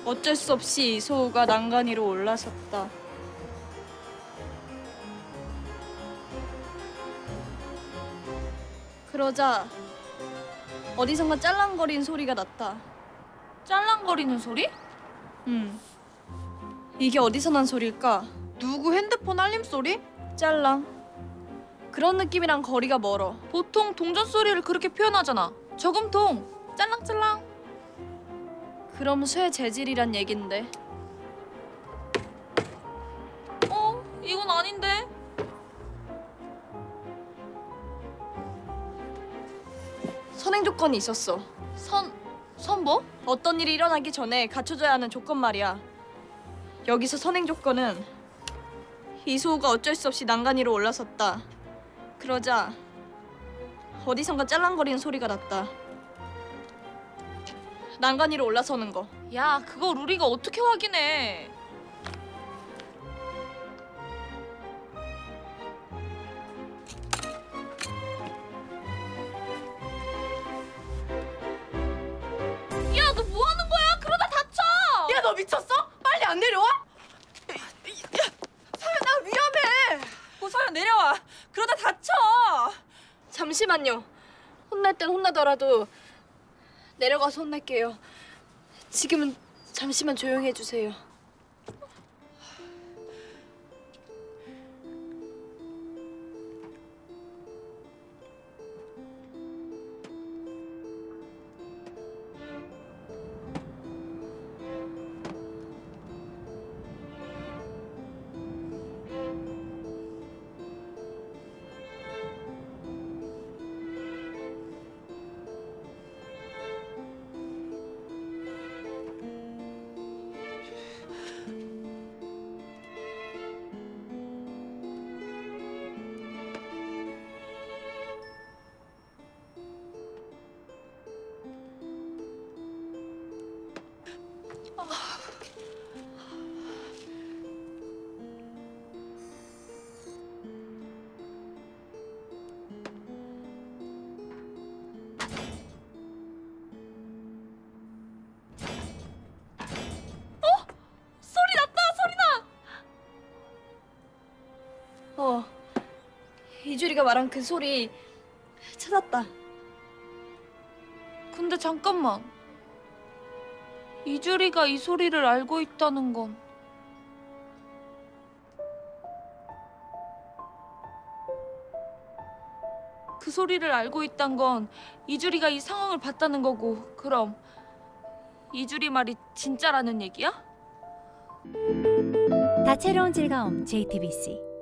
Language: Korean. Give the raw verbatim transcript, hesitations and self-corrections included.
어쩔 수 없이 이소우가 난간 위로 올라섰다. 그러자 어디선가 짤랑거리는 소리가 났다. 짤랑거리는 소리? 음. 이게 어디서 난 소리일까? 누구 핸드폰 알림 소리? 짤랑. 그런 느낌이랑 거리가 멀어. 보통 동전 소리를 그렇게 표현하잖아. 저금통, 짤랑짤랑. 그럼 쇠 재질이란 얘긴데. 어? 이건 아닌데? 선행 조건이 있었어. 선... 선 뭐? 어떤 일이 일어나기 전에 갖춰줘야 하는 조건 말이야. 여기서 선행 조건은 이소우가 어쩔 수 없이 난간 위로 올라섰다. 그러자 어디선가 짤랑거리는 소리가 났다. 난간 위로 올라서는 거. 야, 그거 루리가 어떻게 확인해? 야, 너 뭐 하는 거야? 그러다 다쳐! 야, 너 미쳤어? 빨리 안 내려와? 야, 서연아, 위험해. 어, 서연 내려와. 그러다 다쳐! 잠시만요. 혼날 땐 혼나더라도 내려가서 혼낼게요. 지금은 잠시만 조용히 해주세요. 어, 이주리가 말한 그 소리 찾았다. 근데 잠깐만. 이주리가 이 소리를 알고 있다는 건 그 소리를 알고 있단 건 이주리가 이 상황을 봤다는 거고, 그럼 이주리 말이 진짜라는 얘기야? 다채로운 즐거움 제이티비씨